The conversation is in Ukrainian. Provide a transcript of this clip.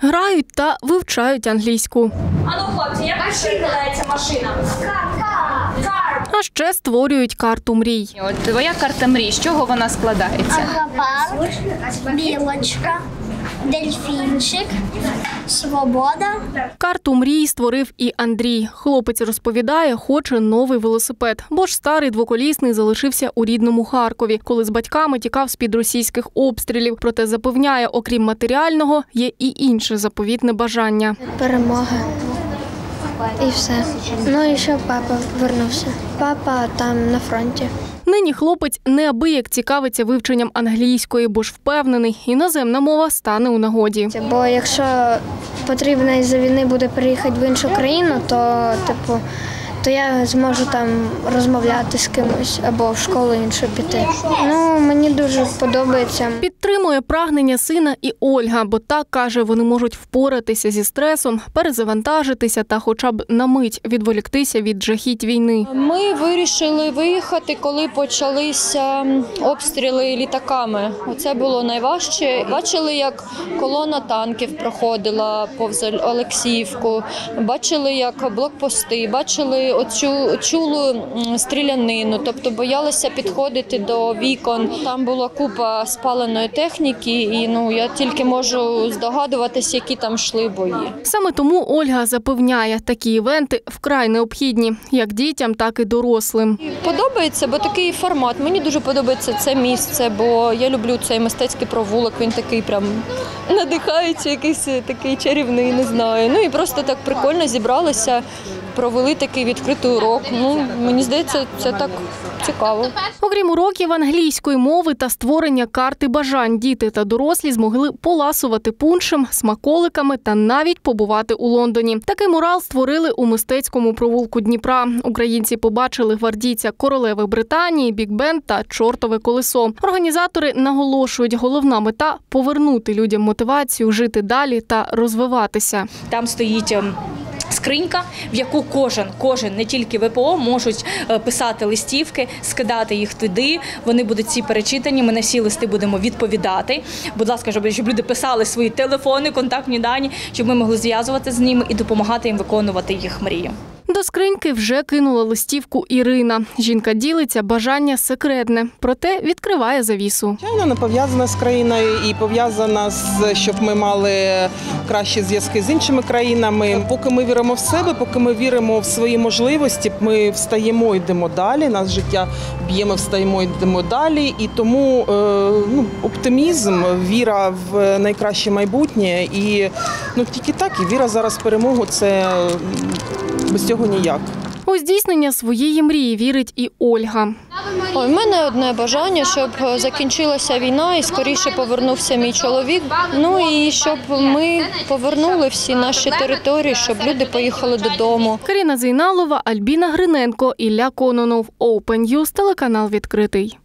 Грають та вивчають англійську. Ану, хлопці, як перекладається машина? А ще створюють карту мрій. От твоя карта мрій, з чого вона складається? Аквапарк, білочка, дельфінчик, свобода. Карту мрій створив і Андрій. Хлопець розповідає, хоче новий велосипед, бо ж старий двоколісний залишився у рідному Харкові, коли з батьками тікав з-під російських обстрілів. Проте запевняє, окрім матеріального, є і інше заповітне бажання. Перемога. І все. Ну і ще папа повернувся. Папа там на фронті. Нині хлопець неабияк цікавиться вивченням англійської, бо ж впевнений, іноземна мова стане у нагоді. Бо якщо потрібно із-за війни буде переїхати в іншу країну, то я зможу там розмовляти з кимось або в школу іншу піти. Ну, мені дуже подобається. Підтримує прагнення сина і Ольга, бо так, каже, вони можуть впоратися зі стресом, перезавантажитися та хоча б на мить відволіктися від жахіть війни. Ми вирішили виїхати, коли почалися обстріли літаками. Оце було найважче. Бачили, як колона танків проходила повз Олексіївку, бачили, як блокпости, бачили чулу стрілянину, тобто боялися підходити до вікон. Там була купа спаленої техніки і я тільки можу здогадуватися, які там йшли бої. Саме тому Ольга запевняє, такі івенти вкрай необхідні, як дітям, так і дорослим. Подобається, бо такий формат. Мені дуже подобається це місце, бо я люблю цей мистецький провулок, він такий прям надихаючий, якийсь такий чарівний, не знаю. Ну і просто так прикольно зібралися, провели такий відкритий урок. Мені здається, це так цікаво. Окрім уроків англійської мови та створення карти бажань, діти та дорослі змогли поласувати пуншем, смаколиками та навіть побувати у Лондоні. Такий мурал створили у мистецькому провулку Дніпра. Українці побачили гвардійця королеви Британії, бік-бенд та чортове колесо. Організатори наголошують, головна мета – повернути людям мотивацію жити далі та розвиватися. Там стоїть скринька, в яку кожен, не тільки ВПО, можуть писати листівки, скидати їх туди. Вони будуть всі перечитані, ми на всі листи будемо відповідати. Будь ласка, щоб люди писали свої телефони, контактні дані, щоб ми могли зв'язуватися з ними і допомагати їм виконувати їх мрію. До скриньки вже кинула листівку Ірина. Жінка ділиться, бажання секретне, проте відкриває завісу. Звичайно, не пов'язана з країною і пов'язана з, щоб ми мали кращі зв'язки з іншими країнами. Поки ми віримо в себе, поки ми віримо в свої можливості, ми встаємо, йдемо далі, нас життя б'є, ми встаємо, йдемо далі. І тому оптимізм, віра в найкраще майбутнє і тільки так, і віра зараз в перемогу – це без цього ніяк. У здійснення своєї мрії вірить і Ольга. У мене одне бажання, щоб закінчилася війна і скоріше повернувся мій чоловік. І щоб ми повернули всі наші території, щоб люди поїхали додому. Каріна Зейналова, Альбіна Гриненко, Ілля Кононов. Open News, телеканал «Відкритий».